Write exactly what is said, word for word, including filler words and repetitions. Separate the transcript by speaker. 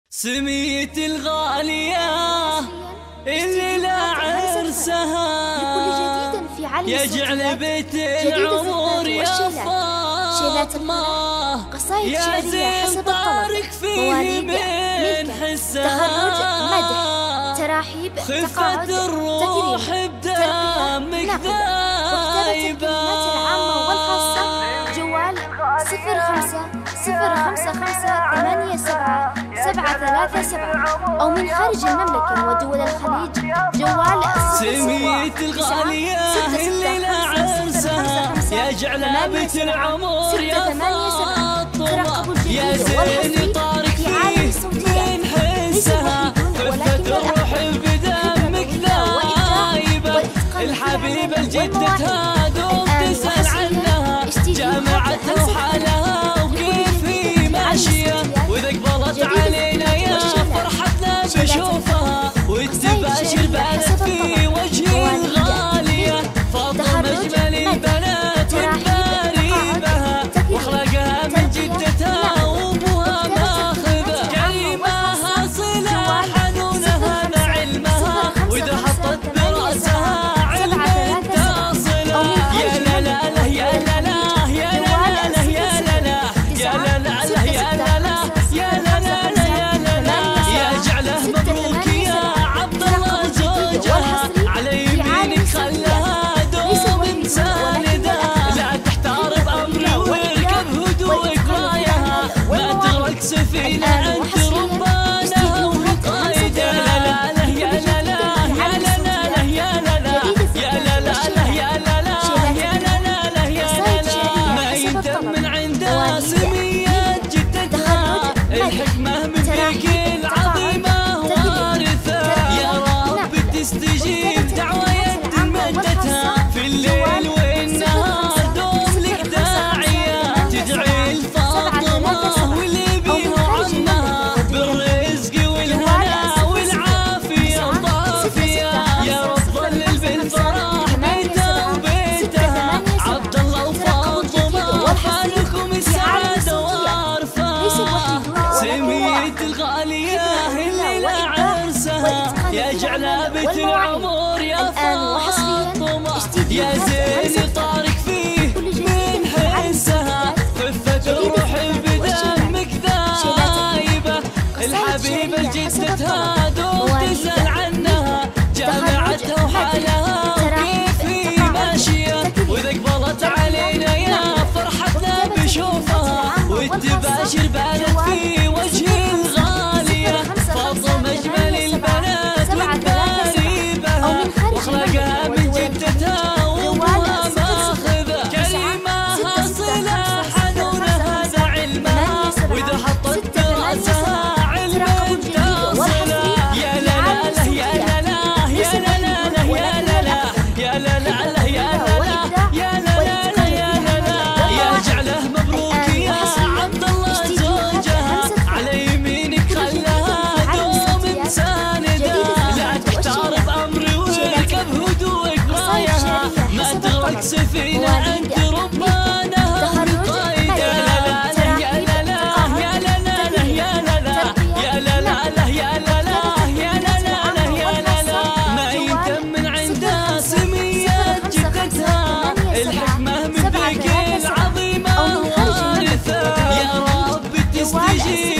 Speaker 1: سميت الغالية اللي لا عرسها يجعل بيت العمر يا فاطمة يا زين طارق فيه من حسها
Speaker 2: تراحيب
Speaker 1: خفة الروح بدمك ذايبة
Speaker 2: جوال صفر خمسة صفر خمسة خمسة ثمانية سبعة سبعة ثلاثة سبعة أو من خارج المملكة ودول الخليج جوال
Speaker 1: سميت الغالية اللي لا عرسها يجعل بيت العمر يا فاطمة يا زين طارق فيه من حسها خفة الروح بدمك ذايبة الحبيبة لجدتها دوم تسأل عنها جامعتها وحالها وكيف هي ماشية وإذا قبلت علينا يا فرحتنا بشوفها وتباشر بلد في وجه الغالية فاطمة أجمل البنات وتباري بها واخلاقها من جدتها وابوها ماخذة كريمها صلة حنونها مع علمها وإذا حطت براسها علم تصلة يا لا لا لا يا لا لا يا لا لا يا لا لا يا لا لا يا لا لا يا لا لا يا لا لا يا جعله مبروك يا عبد الله زوجها على يمينك خلاها دوم مساندة لا تحتار بأمري واركب هدوءك رايها ما تغرق سفينة أنت ربانها وقايدة لا لا يا لا لا يا لا لا يا لا لا يا لا لا يا لا لا يا لا لا يا لا لا ما يندم من عندها سمية جدتها الحكمة من ذيك العظيمة وارثة يا رب تستجيب دعوة يد مدتها في الليل والنهار دوم لك داعية تدعي الفاطمة واللي بيه عمها بالرزق والهنا والعافية الطافية يا رب ظلل بالفرح بيته وبيتها عبد الله وفاطمة وحالكم السعادة وارفع سميت الغالية اللي لا عرسها يجعل بيت العمر يا فاطمة يا زين طارق فيه من حسها خفة الروح بدمك ذايبة الحبيبة لجدتها دوم تسأل عنها جامعتها وحالها وكيف هي ماشية وإذا قبلت علينا يا فرحتنا بشوفها وتباشر بلد في وجه الغالية فاطمة أجمل البنات وتباري بها واخلاقها من جدتها وابوها ماخذة كريمها صلة حنونها مع علمها وإذا حطت براسها علم تصلة يا لا لا يا لا لا يا لا لا يا لا لا يا لا لا يا لا لا يا لا لا يا لا لا يا جعله مبروك يا عبد الله زوجها على يمينك خلاها دوم مساندة لا تحتار بأمري واركب هدوءك رايها ما تغرق سفينة أنت ربانها قايدة لا لا يا لا لا يا لا لا يا لا لا يا لا لا يا لا لا يا لا لا يا لا لا ما يندم من عندها سمية جدتها الحكمة من ذيك العظيمة وارثة يا رب تستجيب